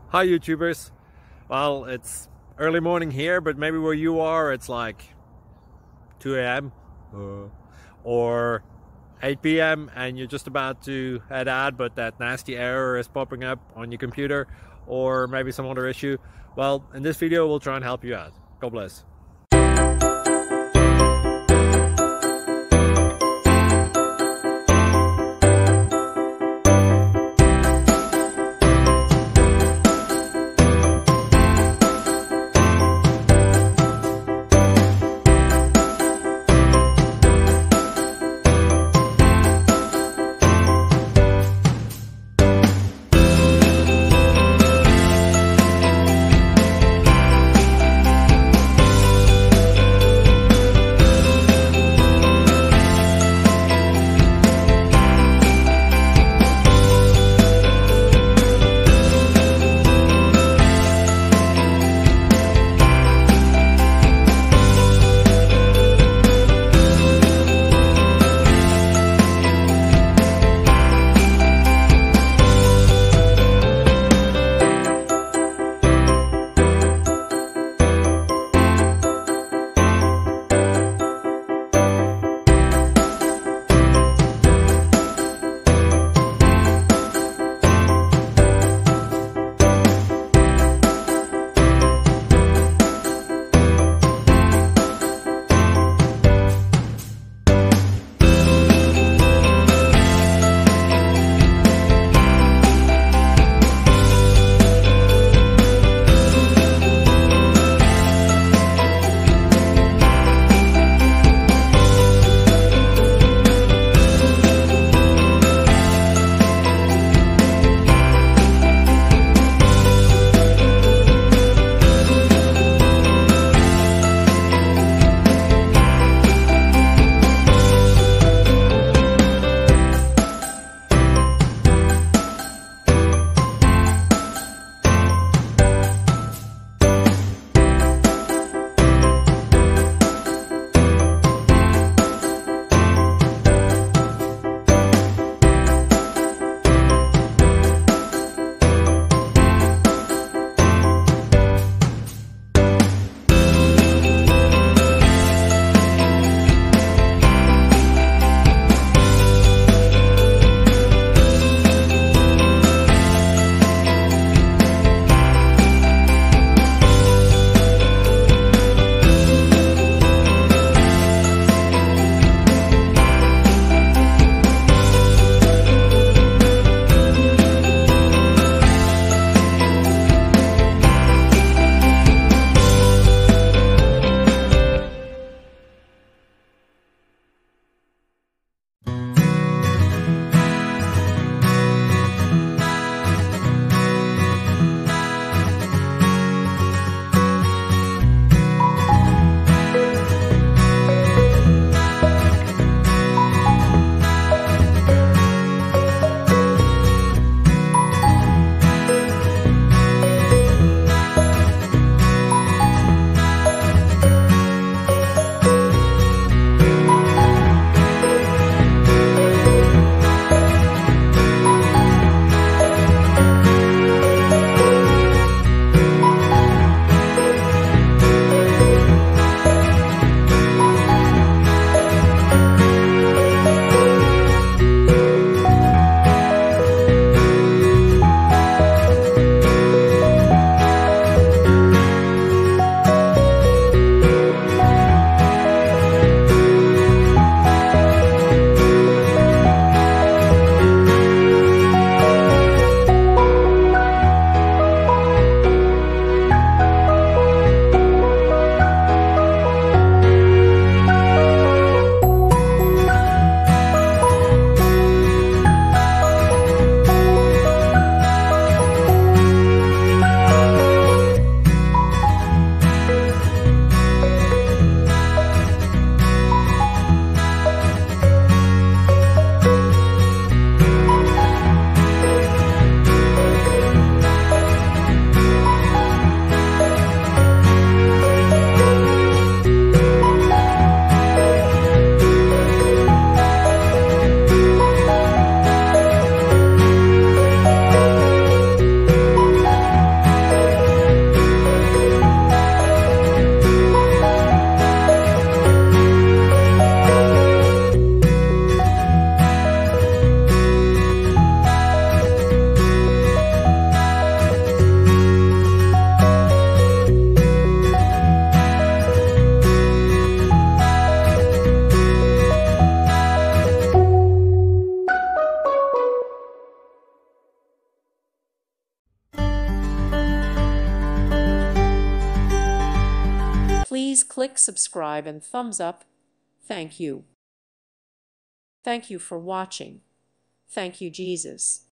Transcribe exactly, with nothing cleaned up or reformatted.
Hi YouTubers. Well, it's early morning here, but maybe where you are it's like two A M uh, or eight P M and you're just about to head out, but that nasty error is popping up on your computer, or maybe some other issue. Well, in this video we'll try and help you out. God bless. Please click subscribe and thumbs up. Thank you. Thank you for watching. Thank you, Jesus.